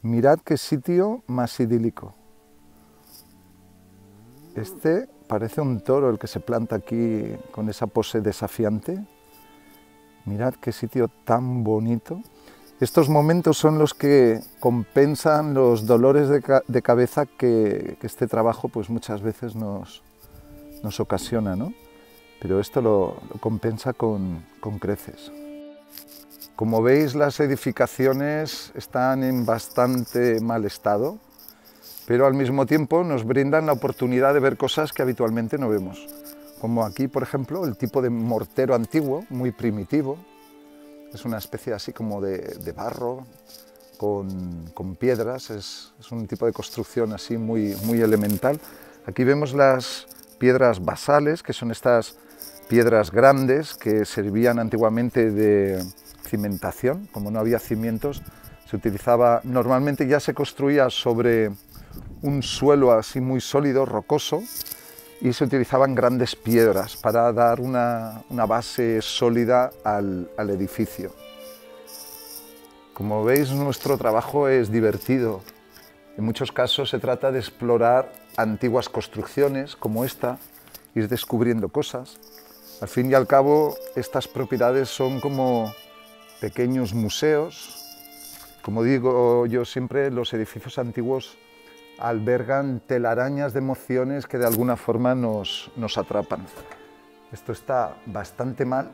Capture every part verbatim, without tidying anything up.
Mirad qué sitio más idílico. Este parece un toro el que se planta aquí con esa pose desafiante. Mirad qué sitio tan bonito. Estos momentos son los que compensan los dolores de, ca de cabeza que, que este trabajo pues muchas veces nos, nos ocasiona, ¿no? Pero esto lo, lo compensa con, con creces. Como veis, las edificaciones están en bastante mal estado, pero al mismo tiempo nos brindan la oportunidad de ver cosas que habitualmente no vemos. Como aquí, por ejemplo, el tipo de mortero antiguo, muy primitivo. Es una especie así como de, de barro con, con piedras, es, es un tipo de construcción así muy, muy elemental. Aquí vemos las piedras basales, que son estas piedras grandes que servían antiguamente de cimentación. Como no había cimientos, se utilizaba, normalmente ya se construía sobre un suelo así muy sólido, rocoso, y se utilizaban grandes piedras para dar una, una base sólida al, al edificio. Como veis, nuestro trabajo es divertido. En muchos casos se trata de explorar antiguas construcciones como esta, ir descubriendo cosas. Al fin y al cabo, estas propiedades son como pequeños museos. Como digo yo siempre, los edificios antiguos albergan telarañas de emociones que de alguna forma nos, nos atrapan. Esto está bastante mal.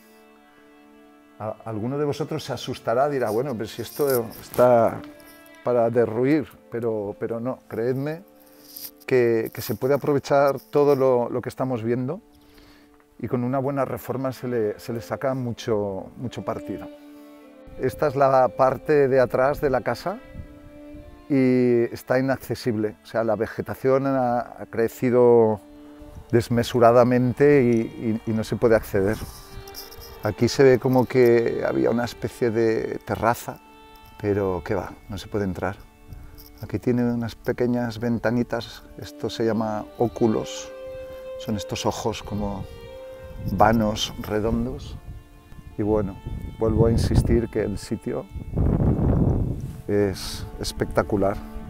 A, alguno de vosotros se asustará, dirá, bueno, pero si esto está para derruir, pero, pero no, creedme que, que se puede aprovechar todo lo, lo que estamos viendo y con una buena reforma se le, se le saca mucho, mucho partido. Esta es la parte de atrás de la casa y está inaccesible, o sea, la vegetación ha, ha crecido desmesuradamente y, y, y no se puede acceder. Aquí se ve como que había una especie de terraza, pero qué va, no se puede entrar. Aquí tiene unas pequeñas ventanitas, esto se llama óculos, son estos ojos como vanos, redondos. Y bueno, vuelvo a insistir que el sitio es espectacular.